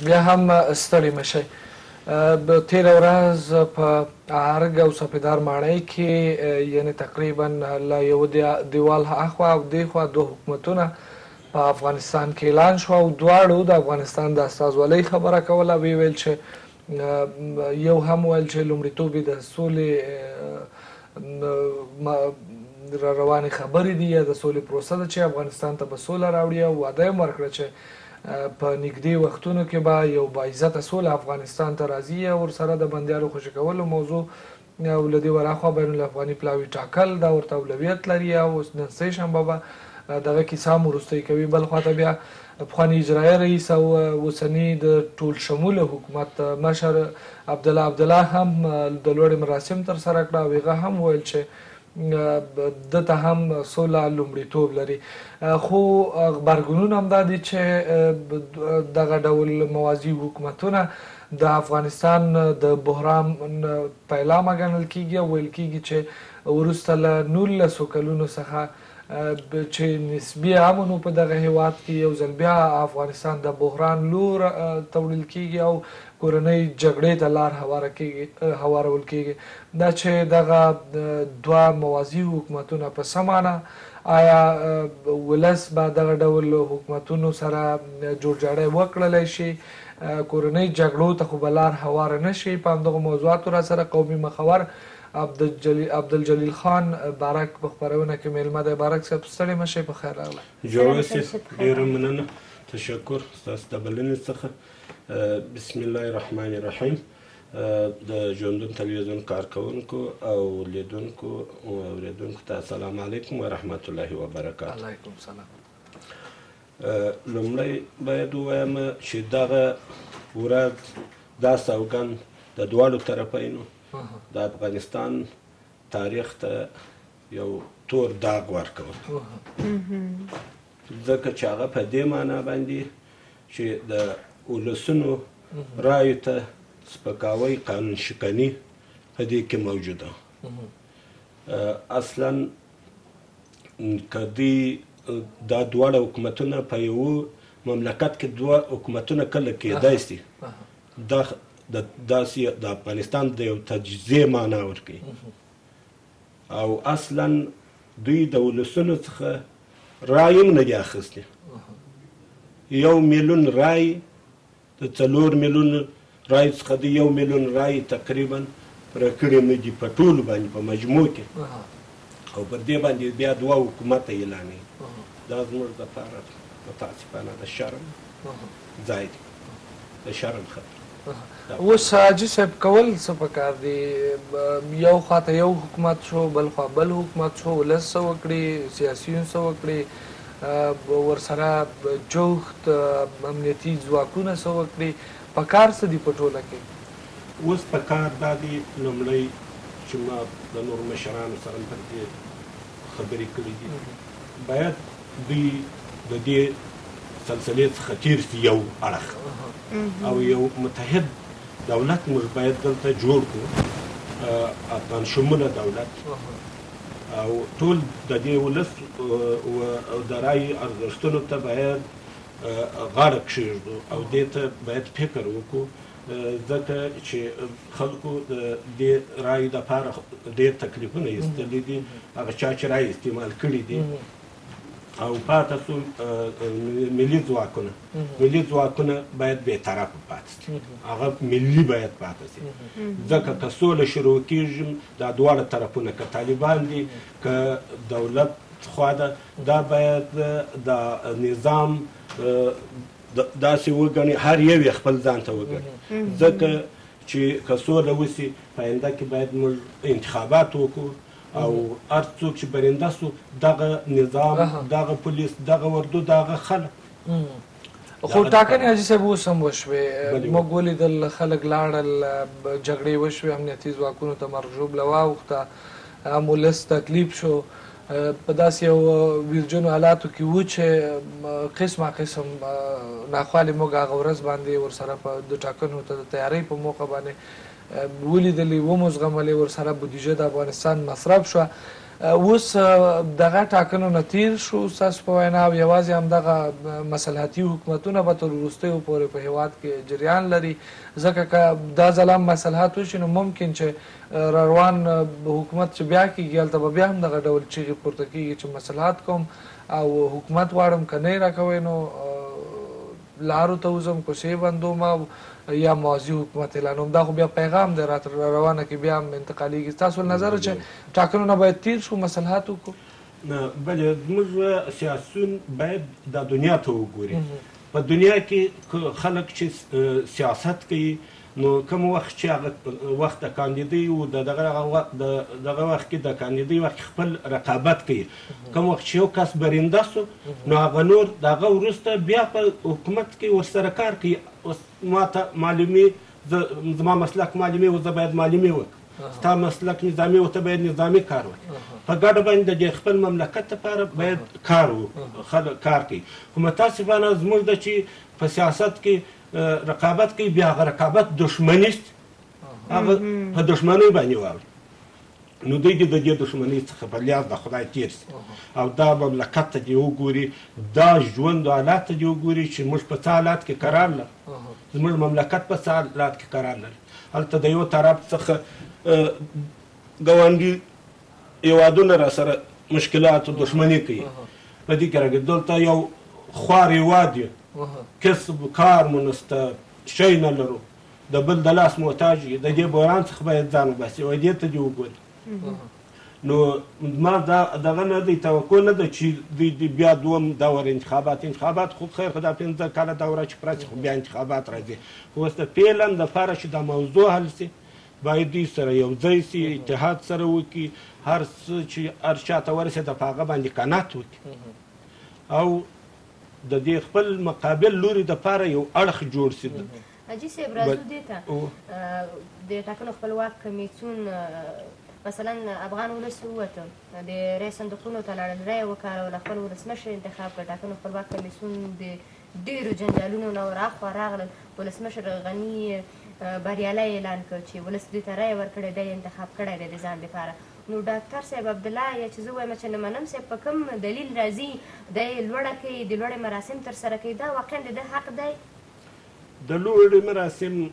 بیا هم ستړي مشئ. تېره ورځ په ارګ او سپیدار ماڼۍ کې یعنې تقریبا له یو دیوال هاخوا او دېخوا دوه حکومتونه په افغانستان کې اعلان شو او دواړو د افغانستان د استازولۍ خبره کوله. ویې ویل چې یو هم ویل چې لومړیتوب یې د سولې را روانې خبرې دي یا د سولې پروسه ده چې افغانستان ته به سوله راوړي او وعده یې ورکړه چې په نږدې وختونو کې به یو باعزته سوله افغانستان ته راځي او ورسره د بندیانو خوشي کولو موضوع او له دې وراخوا بین الافغاني پلاوي ټاکل دا ورته اولویت لري او نن سه شنبه به دغه کیسه هم وروستۍ کوي. بل خواته بیا پخواني اجرایي رئیس او اوسني د ټول شموله حکومت مشر عبدالله هم د لوړې مراسم ترسره کړه او هغه هم ویل چې دته هم سوله لومړیتوب لري. خو غبرګونونه همدا دي چې دغه ډول موازي حکومتونه د افغانستان د بحران پیلامه ګڼل کیږي او ویل کیږي چې وروسته له 19 کلونو څخه چې نسبي امن په دغه هیواد کې یو ځل بیا افغانستان د بحران لور ته وړل کیږي او کورنۍ جګړې ته لار هوارول کیږي. دا چې دغه دوه موازي حکومتونه په سمانه آیا ولس به دغه ډول حکومتونو سره جوړجاړی وکړلی شي کورنۍ جګړو ته خو به لار هواره نه شي. په همدغو موضوعاتو را سره قومي مخور عبدالجلیل خان بارک په خپرونه کې میلمه دی. بارک صاحب ستړي مه شئ، په خیر راغلی. جوړ صاحب ډېره مننه، تشکر ستاسو د بلنې څخه. بسم الله الرحمن الرحیم. د ژوندون تلویزیون کارکوونکو او لیدونکو او اوریدونکو ته السلام علیکم و رحمت الله و برکاته. علیکم سلام. لومړی باید ووایم چې دغه ورځ دا سوګند د دواړو طرفینو د افغانستان تاریخ ته یو تور داغ ورکول، ځکه چې هغه په دې معنا باندې چې د ولسونو رایو ته سپکاوی، قانون شکني په دې کې موجوده. اصلا که دا دواړه حکومتونه په یو مملکت کې دوه حکومتونه کله کېدای شي داسې د افغانستان د یو تجزیې معنا ورکوي او اصلا دوی د ولسونو څخه رای هم نه دي اخیستی. 1 میلیون رای د 4 میلیون رای څخه د 1 میلیون رای تقریبا راکړي نه دي په ټولو باندې په مجموع کې او پر دې باندې بیا دوه حکومت اعلانوي. دا زموږ دپاره متاسفانه د شرم ځای دی، د شرم خبره. اوس حاجي صاحب کول څه پکار دي؟ یو خواته یو حکومت شو، بل خوا بل حکومت شو، ولس څه وکړي، سیاسیون څه وکړي، ورسره جوخت امنیتي ځواکونه څه وکړي، پکار څه دي په ټوله کې؟ اوس پکار دا دي لومړی چې ما د نورو مشرانو سره پر دې خبرې کړې دي، باید دوی د دې سلسلې څخه تېر شي یو اړخ او یو متحد دولت موږ باید دلته جوړ کړو، افغان شموله دولت او ټول د دې ولس او د رایې ارزښتونو ته باید غاړه کښېږدو او دې ته باید فکر وکړو، ځکه چې خلکو د دې رایې دپاره ډېر تکلیفونه ایستلي دي، هغه چا چې رایې استعمال کړي دي او پاته سو ملي ځواکونه باید بېطرفه پاتې شي، هغه ملي باید پاتې شي، ځکه که سوله شروع کېږي دا دواړه طرفونه که طالبان دي که دولت خوا ده دا باید د نظام داسې وګڼي هر یو یې خپل ځان ته وګڼي، ځکه چې که سوله وسي په آینده کې باید موږ انتخابات وکړو او هر څوک چې برنده سو دغه نظام دغه پولیس دغه وردو دغه خلک خو ټاکنې حاجي صاحب اوس هم وشوې، موږ ولیدل خلک لاړل، جګړې وشوې، امنیتي ځواکونو ته مرجوبله واوښته، هم ولس تکلیف شو، په داسې یو ویرجنو حالاتو کې و چې قسمه قسم ناخوالې موږ هغه ورځ باندې ورسره د ټاکنو ته د تیارۍ په موقع باندې ولیدلې، ومو زغملې، ورسره بودیجه د افغانستان مصرف شوه. اوس دغه ټاکنو نه تیر شو ستاسو په وینا او یوازې همدغه مصلحتي حکومتونه به تر وروستیو پورې په هیواد کې جریان لري ځکه که دا ځل هم مصلحت وشي نو ممکن چې راروان حکومت چې بیا کېږي هلته به بیا هم دغه ډول چیغې پورته کېږي چې مصلحت کوم او حکومت غواړم که نه یې راکوئ نو لارو ته وځم کوڅې بندوم یا موازي حکومت اعلانوم دا خو بیا پیغام دی راته روانه کې بیا هم انتقالېږي ستاسو نظر چې ټاکنونه باید تیر شو مصلحت وکړو بله زموږ سیاسیون باید دا دنیا ته وګوري په دنیا کې خلک چې سیاست کوي نو کوم وخت چې هغه وخت د کاندیدۍ و د دغه وخت کې د کاندیدۍ وخت خپل رقابت کوي کوم وخت چې یو کس برنده سو نو هغه نور د هغه وروسته بیا په حکومت کې ورسره کار کوي ما ته معلومي زما مسلک معلومي و زه باید معلومي وکړم ستا مسلک نظامي و ته باید نظامي کار وکړي په ګډه باندې د خپل مملکت لپاره باید کار کوي خو متاسفانه زموږ د چې په سیاست کې رقابت کوي بیا هغه رقابت دښمني هغه په دښمنۍ باندې واوړي نو دوی د دې دښمنۍ څخه په لیاز د خدای تېر سي او دا مملکت ته دې وګوري دا ژوند حالات ته دې وګوري چې موږ په څه حالات کې قرار لرو زموږ مملکت په څه حالات کې قرار لري هلته د یو طرف څخه ګاونډي هېوادونه راسره مشکلات او دښمني کوي په دې کې راګرځي دلته یو خوار هېواد یو کسب کار مو نسته شی نه لرو د بل د لاس محتاج یو د دې بحران څخه باید ځان وباسي او دې ته دې وګوري نو ما دغه نه دی توقع نه ده چې دوی بیا دوم دور انتخابات خو خیر خو دا 15 کاله دوره چې پوره خو بیا انتخابات راځي خو اوس د فعلا دپاره چې دا موضوع حل سي باید دوی سره یو ځای سي اتحاد سره وکړي هر څه چې هر چا ته ورسېده په هغه باندې قناعت وکړي او د دې خپل مقابل لوري دپاره یو اړخ جوړ سي حاجي صاحب راځو دې ته د ټاکنو خپلواک کمیسیون مثلا افغان ولس ووته د رای صندوقونو ته لاړل رای وکاروله خپل ولسمشر انتخاب کړ ټاکنو خپلواک کمیسیون د ډېرو جنجالونو نه ورهاخوا راغلل ولسمشر غني بریالی اعلان کړ چې ولس دوی ته رای ورکړی دی انتخاب کړی دی د ځان لپاره نو ډاکټر صاحب عبدالله یا چې زه وایم چې نه منم صاحب په کوم دلیل راځي دی لوړه کوي د لوړې مراسم ترسره کوي دا واقعا د ده حق دی د لوړې مراسم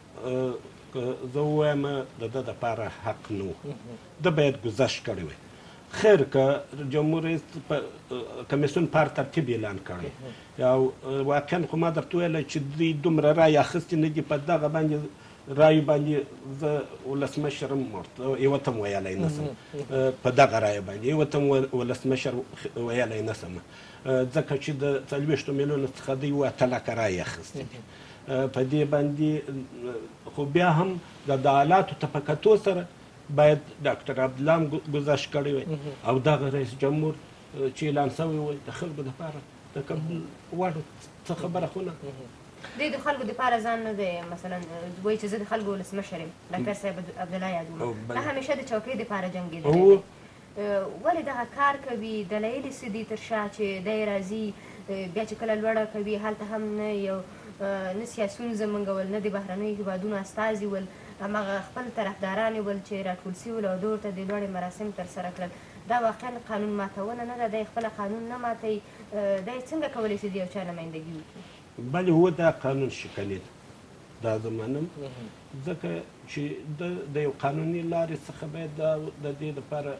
زه ووایم د ده دپاره حق نه و ده باید ګذشت کړی وی خیر که جمهور رئیس کمیسیون پر ترتیب اعلان کړی او واقعا خو ما درته ویله چې دوی دومره رای اخیستې نه دي په دغه باندې رای باندې زه ولسمشر یوه ته م ویلی نه سم په دغه رای باندې یوه ته م ولسمشر ویلی نه سم ځکه چې د 40 میلیونو څخه دوی 8 لکه رای اخیستې دي په دې باندې خو بیا هم د حالاتو ته په کتو سره باید ډاکټر عبدالله هم ګذشت کړی وی او دغه رئیس جمهور چې اعلان شوی وی د خلکو دپاره د قبول وړ څه خبره خو نه دوی د خلکو دپاره ځان نه دی مثلا وایي چې زه د خلکو ولسمشر یم ډاکټر صاحب عبدالله یادونه دا همیشه د چوکۍ دپاره جنګېدلی دی ولې دغه کار کوي دلایل یې څه دي تر شا چې دی راځي بیا چې کله لوړه کوي هلته هم نه یو نه سیاسیون زموږ ول نه د بهرنیو هېوادونو استازي ول همغه خپل طرفداران یې ول چې راټول سوي ول او دور ته د لوړې مراسم ترسره کړل دا واقعا قانون ماتونه نه ده دی خپله قانون نه ماتوي دی څنګه کولی شي د یو چا نمایندګي وکړي بلې هو دا قانون شکني ده دا زه منم ځکه چې د یو قانوني لارې څخه باید د دې لپاره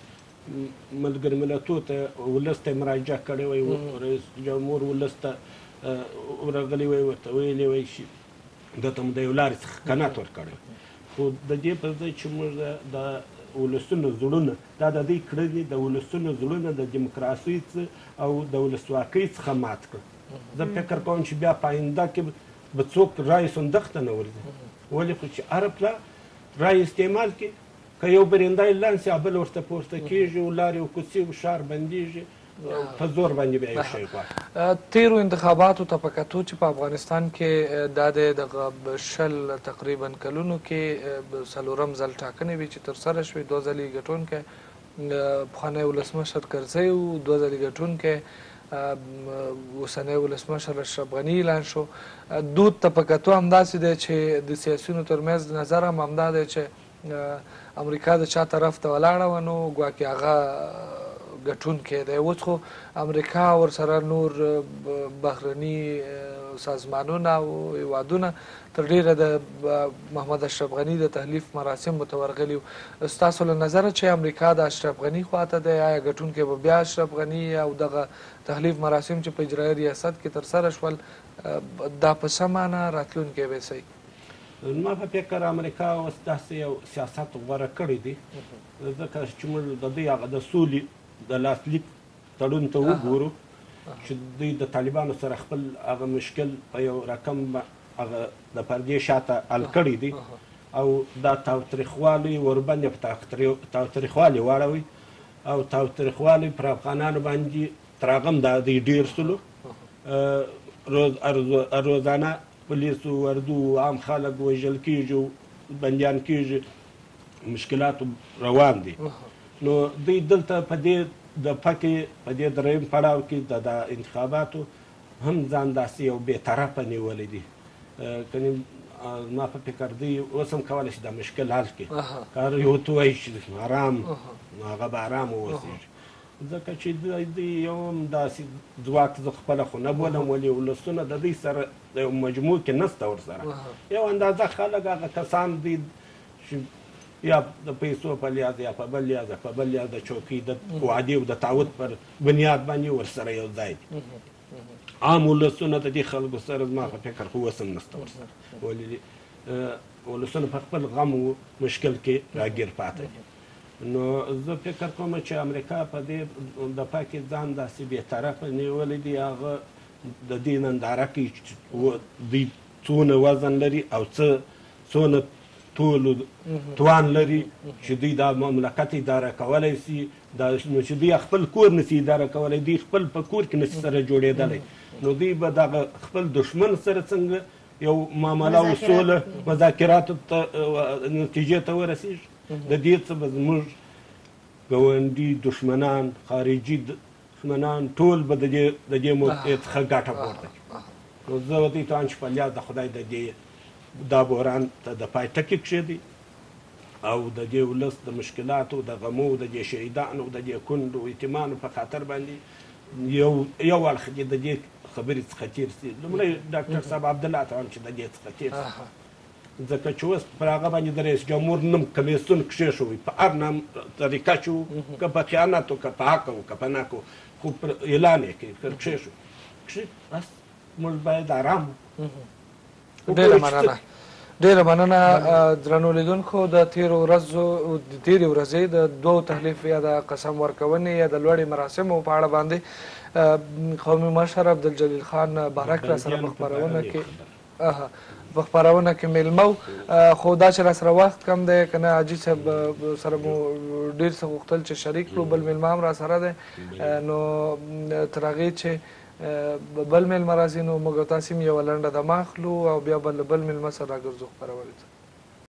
ملګري ملتونو ته ولس ته مراجعه کړې وی رئیس جمهور ولس ته ورغلی وی ورته ویلي وی چې ده ته م د یو لارې څخه قناعت ورکړی خو د دې پر ځای چې موږ د ولسونو زړونه دا د دوی کړنې د ولسونو زړونه د دیموکراسۍ او د ولسواکۍ څخه مات کړه زه فکر کوم چې بیا په آینده کې به څوک رای صندوق ته نه ورځي ولې خو چې هره پله رای استعمال کړي که یو برنده اعلان سي بل ورته پورته کېږي او لارې او کوڅې او ښار بندېږي په زور باندې بیا یو شی غواړي تیرو انتخاباتو ته په کتو چې په افغانستان کې دا د دغه 20 تقریبا کلونو کې 4م ځل ټاکنې وې چې ترسره شوې 2 ځلې یې ګټونکی پخوانی ولسمشر کرزی و 2 ځلې ګټونکی اوسنی ولسمشر اشرف غني اعلان شو دود ته په کتو همداسې دی چې د سیاسیونو ترمنځ نظر هم همدا دی چې امریکا د چا طرف ته ولاړه وه نو ګواکې هغه ګټونکی دی. اوس خو امریکا ورسره نور بهرني سازمانونه او هیوادونه تر ډیره د محمد اشرف غني د تحلیف مراسم ته ورغلي وو. ستاسو له نظره چې امریکا د اشرف غني خواته دی، آیا ګټونکی به بیا اشرف غني او دغه تحلیف مراسم چې په اجرایي ریاست کې ترسره شول دا په څه معنی راتلونکی به صحیح؟ ما په فکر امریکا اوس داسې یو سیاست غوره کړی دی ځکه چې موږ د دوی هغه د سولې د لاسلیک تړون ته وګورو چې دوی د طالبانو سره خپل هغه مشکل په یو رقم هغه د پردې شاته حل کړی دی او دا تاوتریخوالی ورباندې په تاوتریخوالي واړوي او تاوتریخوالی پر افغانانو باندې تر هغه هم دا دوی ډېر سلو روزانه پولیسو اردو عام خلک وژل کېږي بندیان کېږي مشکلات روان دي. نو دوی دلته په دې دفعه کې په دې درېیم پړاو کې د انتخاباتو هم ځان داسې یو بېطرفه نیولی دي. کنې ما په فکر دوی اوس هم کولی شي دا مشکل حل کړي که یو ته وایي چې ارام نو هغه به ارام واوسېږي ځکه چې دوی یو هم داسې ځواک زه خپله خو نه بولم ولې ولسونه د دوی سره د یو مجموع کې نسته ورسره یو اندازه خلک هغه کسان دي چې یا د پیسو په لحاظ یا په بل لحاظ په بل لحاظ د چوکۍ د وعدې او د تعهد پر بنیاد باندې ورسره یو ځای دي. عام ولسونه د دې خلکو سره زما په فکر خو اوس هم نسته ورسره ولې ولسونه په خپل غم او مشکل کې راګیر پاتې دي. نو زه فکر کوم چې امریکا په دې دفعه کې ځان داسې بېطرفه نیولی دی هغه د دې ننداره کوي چې دوی څونه وزن لري او څونه ټولو توان لري چې دوی دا مملکت اداره کولی سي نو چې دوی خپل کور نسي اداره کولی دوی خپل په کور کې نسي سره جوړېدلی نو دوی به دغه خپل دښمن سره څنګه یو معامله او سوله مذاکراتو ته نتیجې ته ورسېږي د دې څه به زموږ ګاونډي دښمنان خارجي دښمنان ټول به د دې موقع څخه ګټه پورته کړي. نو زه دوی ته وایم چې په لیاز د خدای د دې دا بحران ته د پای ټکي کښېږدي او د دې ولس د مشکلاتو د غمو د دې شهیدانو د دې کونډو یتیمانو په خاطر باندې یو اړخ دې د دې خبرې څخه تېر سي. لومړی ډاکټر صاحب عبدالله ته وایم چې د دې څخه تېر سي ځکه چې اوس پر هغه باندې د رئیس جمهور نوم کمیسیون کښېښوی په هر نام طریقه چې و که په خیانت و که په حق و که په ناک و خو اعلان یې کړي که کښېښو بس موږ باید ارام ډېره مننه درنو لیدونکو. د تېرې ورځې د دوو تحلیف یا د قسم ورکونې یا د لوړې مراسمو په اړه باندې قومي مشر عبدالجلیل خان بارک را سره په خپرونه کې میلمه و خو دا چې را سره وخت کم دی که نه حاجي صاحب سره مو ډېر څه غوښتل چې شریک کړو بل میلمه هم را سره دی نو تر هغې چې بل میلمه راځي نو موږ او تاسې هم یوه لنډه دمه اخلو او بیا به له بل میلمه سره راګرځو خپرونې ته.